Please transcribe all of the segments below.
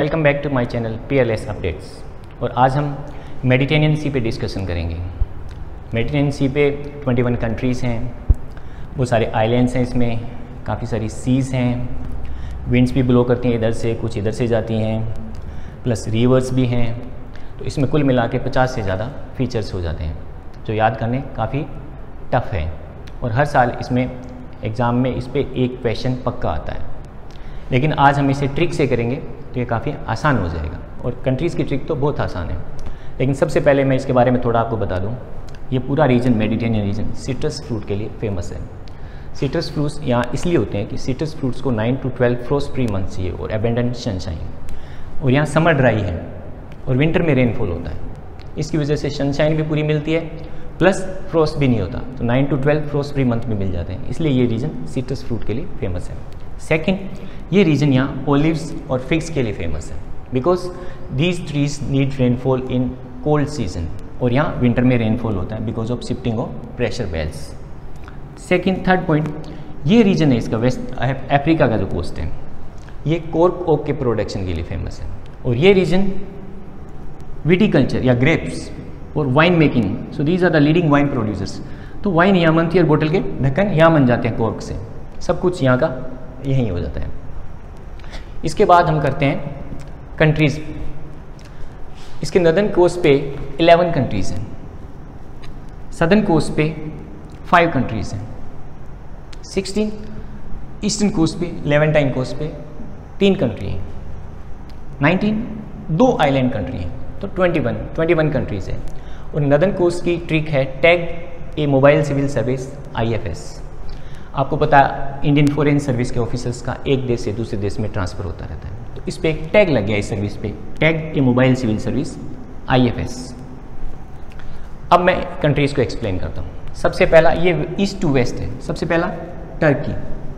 Welcome back to my channel PLS updates. और आज हम मेडिटेरेनियन सी पे डिस्कशन करेंगे। मेडिटेरेनियन सी पे 21 कंट्रीज़ हैं, बहुत सारे आइलैंड्स हैं, इसमें काफ़ी सारी सीज़ हैं, विंड्स भी ब्लो करती हैं इधर से, कुछ इधर से जाती हैं, प्लस रिवर्स भी हैं। तो इसमें कुल मिला के 50 से ज़्यादा फीचर्स हो जाते हैं जो याद करने काफ़ी टफ है। और हर साल इसमें एग्ज़ाम में इस पर एक क्वेश्चन पक्का आता है, लेकिन आज हम इसे ट्रिक से करेंगे तो ये काफ़ी आसान हो जाएगा। और कंट्रीज़ की ट्रिक तो बहुत आसान है, लेकिन सबसे पहले मैं इसके बारे में थोड़ा आपको बता दूं। ये पूरा region, Mediterranean region, citrus fruit के लिए फेमस है। सिट्रस फ्रूट्स यहाँ इसलिए होते हैं कि सिट्रस फ्रूट्स को 9 to 12 फ्रोस्ट फ्री मंथ चाहिए और एबेंडेंट सनशाइन। और यहाँ समर ड्राई है और विंटर में रेनफॉल होता है, इसकी वजह से सनशाइन भी पूरी मिलती है, प्लस फ्रोस्ट भी नहीं होता। तो 9 to 12 फ्रोस्ट फ्री मंथ में मिल जाते हैं, इसलिए ये रीजन सिट्रस फ्रूट के लिए फेमस है। सेकंड, ये रीजन यहाँ ओलिव्स और फिग्स के लिए फेमस है, because these trees need rainfall in cold season. और यहाँ विंटर में रेनफॉल होता है because of shifting of pressure belts. Second, third point, ये रीजन है इसका वेस्ट अफ्रीका का जो कोस्ट है, ये कॉर्क ओक के प्रोडक्शन के लिए फेमस है। और ये रीजन विटिकल्चर या ग्रेप्स और wine making, so these are the leading wine producers. तो वाइन यहाँ बनती है और बोतल के ढक्कन यहाँ बन जाते हैं कॉर्क से, सब कुछ यहाँ का यहीं हो जाता है। इसके बाद हम करते हैं कंट्रीज़। इसके नदर्न कोस्ट पे 11 कंट्रीज़ हैं, सदर्न कोस्ट पे 5 कंट्रीज़ हैं, 16 ईस्टर्न कोस्ट पे, लेवेंटाइन कोस्ट पे 3 कंट्री हैं, 19 2 आइलैंड कंट्री हैं, तो 21 कंट्रीज़ हैं। और नदर्न कोस्ट की ट्रिक है tag a mobile civil service IFS। आपको पता है इंडियन फॉरेन सर्विस के ऑफिसर्स का एक देश से दूसरे देश में ट्रांसफ़र होता रहता है, तो इस पर एक टैग लग गया इस सर्विस पे, tag a mobile civil service IFS। अब मैं कंट्रीज़ को एक्सप्लेन करता हूँ। सबसे पहला ये ईस्ट टू वेस्ट है, सबसे पहला टर्की,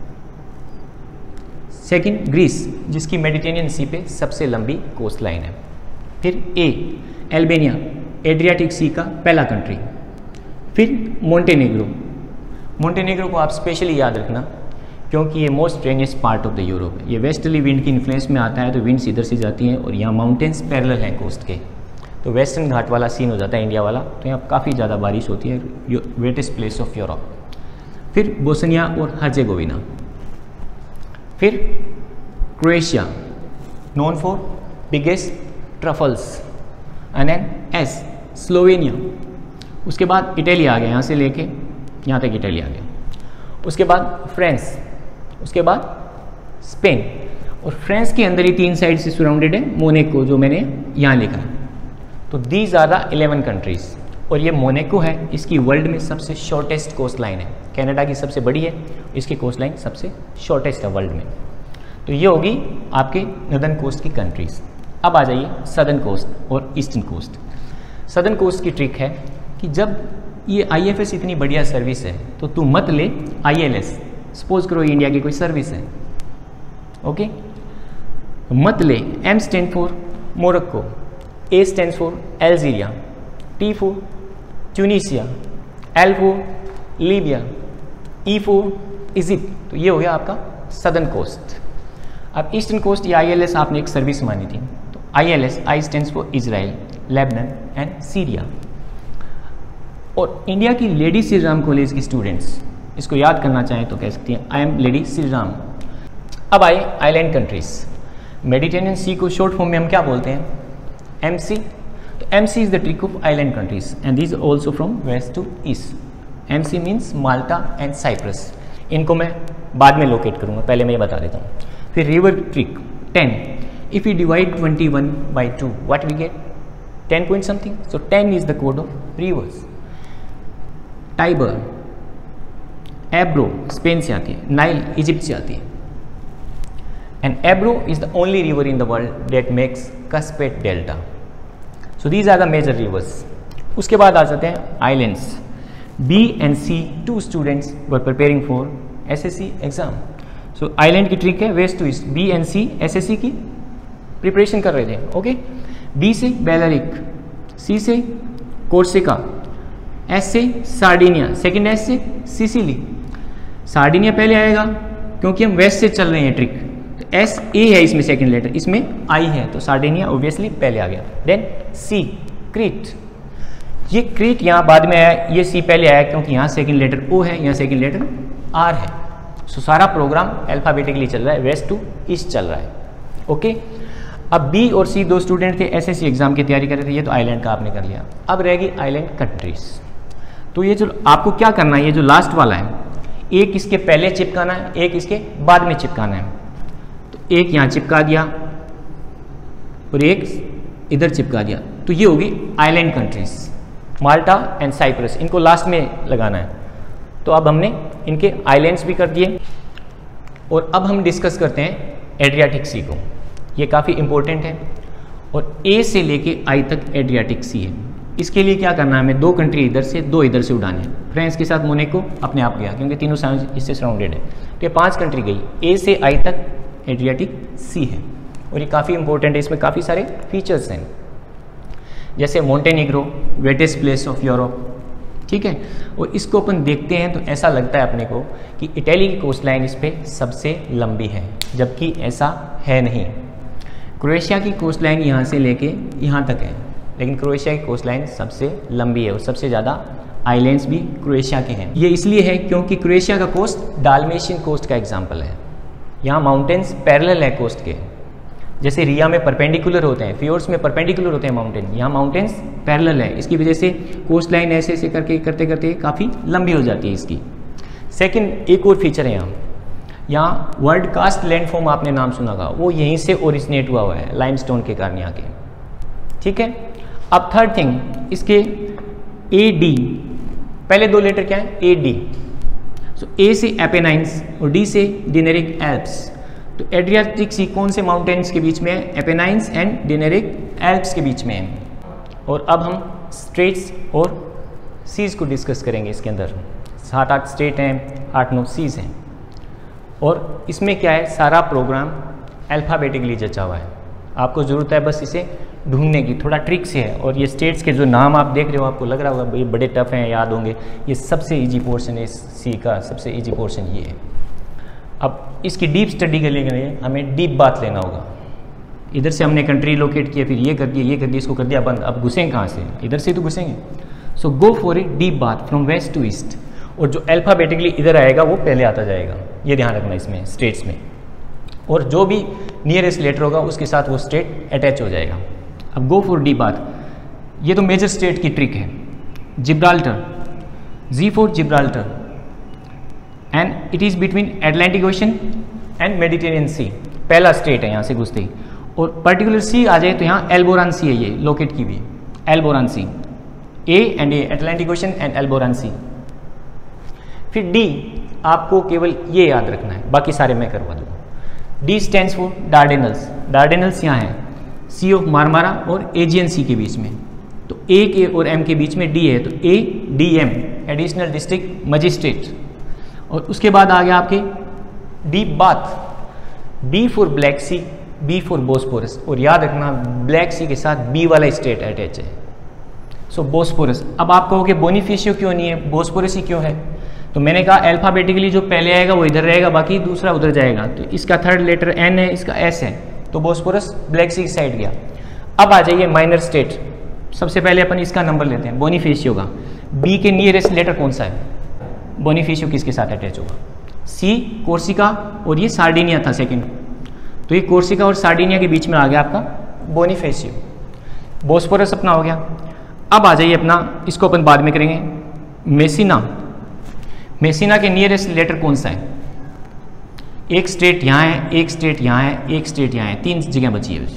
सेकंड ग्रीस जिसकी मेडिटेरेनियन सी पे सबसे लंबी कोस्ट लाइन है, फिर अल्बानिया एड्रियाटिक सी का पहला कंट्री, फिर मोंटेनेग्रो को आप स्पेशली याद रखना क्योंकि ये most rainiest part of the Europe है। ये वेस्टर्ली विंड की इन्फ्लुएंस में आता है, तो विंड्स इधर से जाती हैं और यहाँ माउंटेन्स पैरेलल हैं कोस्ट के, तो वेस्टर्न घाट वाला सीन हो जाता है इंडिया वाला, तो यहाँ काफ़ी ज़्यादा बारिश होती है, वेटेस्ट प्लेस ऑफ यूरोप। फिर बोस्निया और हर्जेगोविना, फिर Croatia known for biggest truffles, and then Slovenia. उसके बाद इटली आ गया, यहाँ से लेके यहाँ तक इटली आ गया। उसके बाद फ्रांस, उसके बाद स्पेन, और फ्रांस के अंदर ही 3 साइड से सराउंडेड है मोनेको, जो मैंने यहाँ लिखा है। तो दीज आर द 11 कंट्रीज़। और ये मोनेको है, इसकी वर्ल्ड में सबसे शॉर्टेस्ट कोस्ट लाइन है, कनाडा की सबसे बड़ी है, इसकी कोस्ट लाइन सबसे शॉर्टेस्ट है वर्ल्ड में। तो ये होगी आपके नदर्न कोस्ट की कंट्रीज़। अब आ जाइए सदर्न कोस्ट और ईस्टर्न कोस्ट। सदर्न कोस्ट की ट्रिक है कि जब ये IFS इतनी बढ़िया सर्विस है तो तू मत ले ILS। सपोज करो इंडिया की कोई सर्विस है, ओके, मत ले। M stand for Morocco, A stand for Algeria, T for Tunisia, L for Libya, E for Egypt. तो ये हो गया आपका सदर्न कोस्ट। अब ईस्टर्न कोस्ट या ILS आपने एक सर्विस मानी थी, तो ILS, I stand for Israel, Lebanon and Syria. और इंडिया की लेडी श्री राम कॉलेज की स्टूडेंट्स इसको याद करना चाहें तो कह सकती हैं I am Lady Shri Ram. अब आए आइलैंड कंट्रीज। मेडिटेरेनियन सी को शॉर्ट फॉर्म में हम क्या बोलते हैं? MC। तो MC is the trick of island countries and these also from west to east. MC means Malta and Cyprus. इनको मैं बाद में लोकेट करूँगा, पहले मैं ये बता देता हूँ। फिर river trick 10, if you divide 21 by 2 what we get 10 point something, so 10 is the code of rivers। Tiber, Ebro Spain से आती है, नाइल इजिप्ट से आती है, and Ebro is the only river in the world that makes Caspian delta. So these are the major rivers. उसके बाद आ जाते हैं islands. B and C 2 students were preparing for SSC exam. So island की trick है west to east. B and C SSC की preparation कर रहे थे, ओके। B से बेलरिक, C से कोर्सिका, S से सार्डिनिया, सेकेंड S से सिसिली। सार्डिनिया पहले आएगा क्योंकि हम वेस्ट से चल रहे हैं ट्रिक, एस ए है इसमें सेकंड लेटर, इसमें आई है तो सार्डिनिया ऑब्वियसली पहले आ गया। देन सी क्रीट, ये क्रीट यहाँ बाद में आया, ये सी पहले आया क्योंकि यहाँ सेकंड लेटर ओ है, यहाँ सेकंड लेटर आर है। सो सारा प्रोग्राम अल्फाबेटिकली चल रहा है, वेस्ट टू ईस्ट चल रहा है। ओके, अब बी और सी दो स्टूडेंट थे, एसएससी एग्जाम की तैयारी कर रहे थे, ये तो आइलैंड का आपने कर लिया। अब रहेगी आइलैंड कंट्रीज। तो ये जो आपको क्या करना है, ये जो लास्ट वाला है, एक इसके पहले चिपकाना है, एक इसके बाद में चिपकाना है। तो एक यहाँ चिपका दिया और एक इधर चिपका दिया, तो ये होगी island countries. Malta and Cyprus, इनको लास्ट में लगाना है। तो अब हमने इनके आइलैंड्स भी कर दिए और अब हम डिस्कस करते हैं एड्रियाटिक सी को। ये काफ़ी इंपॉर्टेंट है और ए से लेके आई तक एड्रियाटिक सी है। इसके लिए क्या करना है, हमें दो कंट्री इधर से दो इधर से उड़ाने हैं। फ्रांस के साथ मोनाको अपने आप गया क्योंकि तीनों इससे सराउंडेड है, तो ये 5 कंट्री गई। ए से आई तक एड्रियाटिक सी है और ये काफ़ी इंपॉर्टेंट है, इसमें काफ़ी सारे फीचर्स हैं, जैसे Montenegro wettest place of Europe, ठीक है। और इसको अपन देखते हैं तो ऐसा लगता है अपने को कि इटली की कोस्ट लाइन इस पर सबसे लंबी है, जबकि ऐसा है नहीं। क्रोएशिया की कोस्ट लाइन यहाँ से लेके यहाँ तक है, लेकिन क्रोएशिया की कोस्ट लाइन सबसे लंबी है और सबसे ज़्यादा आइलैंड्स भी क्रोएशिया के हैं। ये इसलिए है क्योंकि क्रोएशिया का कोस्ट डाल्मेशियन कोस्ट का एग्जाम्पल है। यहाँ माउंटेन्स पैरेलल है कोस्ट के, जैसे रिया में परपेंडिकुलर होते हैं, फ्योर्ड्स में परपेंडिकुलर होते हैं माउंटेन, यहाँ माउंटेन्स पैरेलल है। इसकी वजह से कोस्ट लाइन ऐसे ऐसे करके करते करते काफ़ी लंबी हो जाती है इसकी। सेकंड एक और फीचर है यहाँ वर्ल्ड कास्ट लैंडफॉर्म, आपने नाम सुना होगा, वो यहीं से ओरिजिनेट हुआ है लाइमस्टोन के कारण यहाँ के, ठीक है। अब थर्ड थिंग, इसके ए डी, पहले दो लेटर क्या है, ए डी। सो ए से एपेनाइन्स और डी से डिनेरिक एल्प्स। तो एड्रियाटिक सी कौन से माउंटेन्स के बीच में है, एपेनाइन्स एंड डिनेरिक एल्प्स के बीच में है। और अब हम स्ट्रेट्स और सीज को डिस्कस करेंगे। इसके अंदर 7-8 स्टेट हैं, 8-9 सीज हैं और इसमें क्या है, सारा प्रोग्राम अल्फ़ाबेटिकली जचा हुआ है। आपको ज़रूरत है बस इसे ढूंढने की, थोड़ा ट्रिक से है। और ये स्टेट्स के जो नाम आप देख रहे हो, आपको लग रहा होगा ये बड़े टफ हैं, याद होंगे, ये सबसे इजी पोर्शन है, सी का सबसे इजी पोर्शन ये है। अब इसकी डीप स्टडी के लिए हमें डीप बात लेना होगा। इधर से हमने कंट्री लोकेट किया, फिर ये कर दिया, ये कर दिया, इसको कर दिया बंद। अब घुसेंगे कहाँ से, इधर से तो घुसेंगे। So go for a deep bath from west to east, और जो अल्फ़ाबेटिकली इधर आएगा वो पहले आता जाएगा, ये ध्यान रखना इसमें स्टेट्स में। और जो भी नियरेस्ट लेटर होगा उसके साथ वो स्टेट अटैच हो जाएगा। अब गो फॉर डीप बात, ये तो मेजर स्टेट की ट्रिक है। Gibraltar, G for Gibraltar, and it is between Atlantic Ocean and Mediterranean sea, पहला स्टेट है यहाँ से घुसते ही। और पर्टिकुलर सी आ जाए तो यहाँ एल्बोरान सी है, ये लोकेट की भी Alboran sea, A and A, Atlantic Ocean and Alboran sea. फिर डी, आपको केवल ये याद रखना है, बाकी सारे मैं करवा दूँगा। D stands for Dardanelles, Dardanelles यहाँ है सी ऑफ मारमारा और एजियन सी के बीच में। तो ए के और एम के बीच में डी है, तो A D M, additional district magistrate. और उसके बाद आ गया आपके deep bath, B for Black sea, B for Bosporus. और याद रखना ब्लैक सी के साथ बी वाला स्टेट अटैच है, सो बोस्पोरस। अब आप कहोगे बोनिफिशियो क्यों नहीं है, बोस्पोरस ही क्यों है? तो मैंने कहा अल्फ़ाबेटिकली जो पहले आएगा वो इधर रहेगा, बाकी दूसरा उधर जाएगा। तो इसका थर्ड लेटर एन है, इसका एस है, तो बोस्पोरस ब्लैक सी की साइड गया। अब आ जाइए माइनर स्टेट। सबसे पहले अपन इसका नंबर लेते हैं, बोनिफिशियो का। बी के नियरेस्ट लेटर कौन सा है, बोनिफिशियो किसके साथ अटैच होगा? सी कोर्सिका, और ये सार्डिनिया था सेकंड, तो ये कोर्सिका और सार्डिनिया के बीच में आ गया आपका बोनिफिशियो। बोस्पोरस अपना हो गया। अब आ जाइए अपना, इसको अपन बाद में करेंगे, मेसिना। मेसिना के नियरेस्ट लेटर कौन सा है? एक स्टेट यहाँ है, एक स्टेट यहाँ है, एक स्टेट यहाँ है, 3 जगह बची है।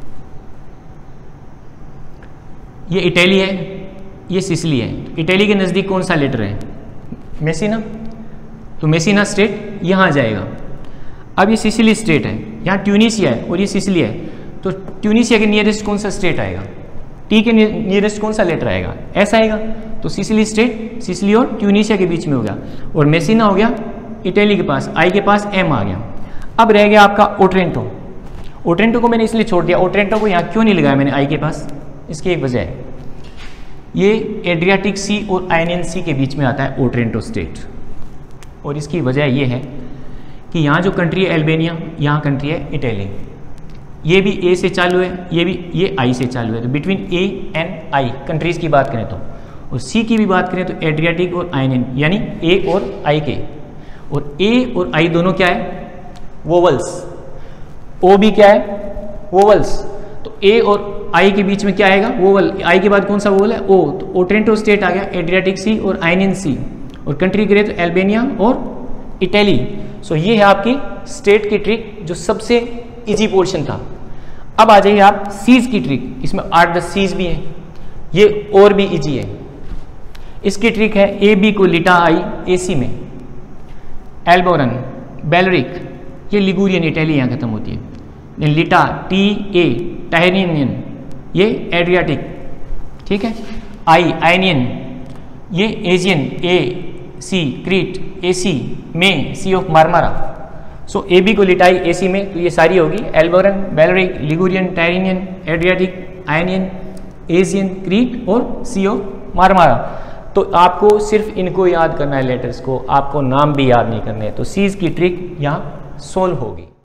ये इटली है, ये सिसिली है। इटली के नज़दीक कौन सा लेटर है? मेसिना, तो मेसिना स्टेट यहाँ आ जाएगा। अब ये सिसिली स्टेट है, यहाँ ट्यूनिसिया है और ये सिसिली है, तो ट्यूनिसिया के नियरेस्ट कौन सा स्टेट आएगा? टी के नियरेस्ट कौन सा लेटर आएगा? एस आएगा। तो सिसिली स्टेट सिसिली और ट्यूनिसिया के बीच में हो गया, और मेसिना हो गया इटली के पास, आई के पास एम आ गया। अब रह गया आपका ओट्रेंटो। ओट्रेंटो को मैंने इसलिए छोड़ दिया, ओट्रेंटो को यहाँ क्यों नहीं लगाया मैंने आई के पास? इसकी एक वजह है, ये एड्रियाटिक सी और आयनियन सी के बीच में आता है ओट्रेंटो स्टेट, और इसकी वजह ये है कि यहाँ जो कंट्री है अल्बानिया, यहाँ कंट्री है इटली। ये भी ए से चालू है, ये आई से चालू है, तो between A and I countries की बात करें तो, और सी की भी बात करें तो एड्रियाटिक और आयनियन, यानी ए और आई के। और ए और आई दोनों क्या है? वोवल्स। ओ भी क्या है? वोवल्स। तो ए और आई के बीच में क्या आएगा? वोवल। आई के बाद कौन सा वोवल है? ओ। तो ओट्रेंटो स्टेट आ गया, एड्रियाटिक सी और आयनियन सी। और कंट्री करें तो अल्बानिया और इटली। सो ये है आपकी स्टेट की ट्रिक, जो सबसे इजी पोर्शन था। अब आ जाइए आप सीज की ट्रिक, इसमें 8-10 सीज भी हैं, ये और भी इजी है। इसकी ट्रिक है ए बी को लिटा आई ए सी में, एल्बोरन, बेलरिक, ये लिगुरियन इटली यहाँ खत्म होती है, लिटा टी ए टायरिनियन, ये एड्रियाटिक, ठीक है। आई आयनियन, ये एजियन ए सी क्रीट, ए सी में सी of Marmara. So A B को लिटाई ए सी में, तो ये सारी होगी Alboran, Balearic, Ligurian, Tyrrhenian, Adriatic, Ionian, Aegean, Crete और सी ऑफ मारमारा। तो आपको सिर्फ इनको याद करना है लेटर्स को, आपको नाम भी याद नहीं करने हैं। तो सीज की ट्रिक यहाँ सोल्व होगी।